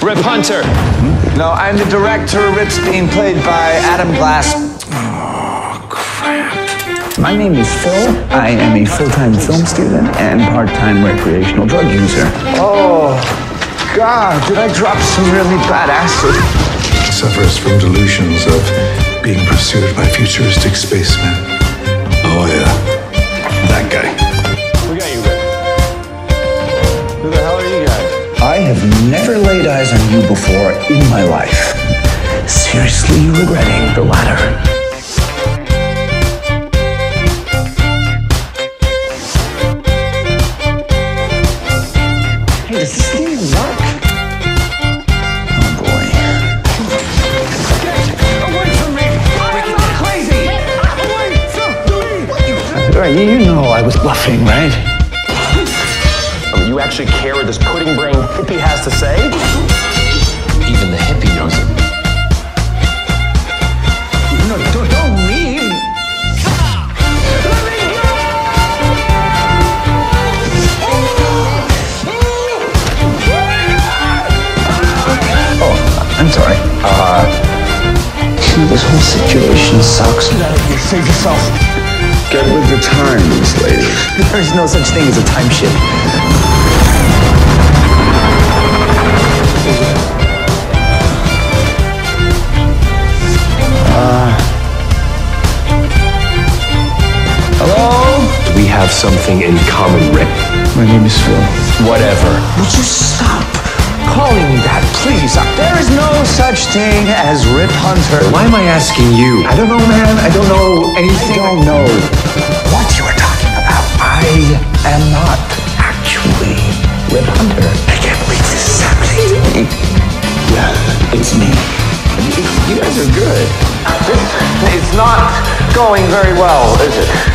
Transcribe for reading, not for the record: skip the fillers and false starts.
Rip Hunter. No, I'm the director. Rip's being played by Adam Glass. Oh, crap. My name is Phil. I am a full-time film student and part-time recreational drug user. Oh, God, did I drop some really bad acid? Suffers from delusions of being pursued by futuristic spacemen. Oh, yeah. That guy. We got you, Rip. Who the hell are you guys? I have never laid eyes on you before in my life. Seriously regretting the latter. Hey, does this thing work? Oh boy. Get away from me! I'm not crazy! Away! You know I was bluffing, right? You actually care what this pudding brain hippie has to say? Even the hippie knows it. No, don't leave! Let me go! Oh, I'm sorry. This whole situation sucks. Save yourself. Get with the times, lady. There's no such thing as a time ship. Hello? We have something in common, Rip. My name is Phil. Whatever. Would you stop calling me that, please? There is no such thing as Rip Hunter. Why am I asking you? I don't know, man. I don't know anything. I don't know what you are talking about. I am not actually Rip Hunter. I can't believe this is happening to me. Yeah, it's me. You guys are good. It's not going very well, is it?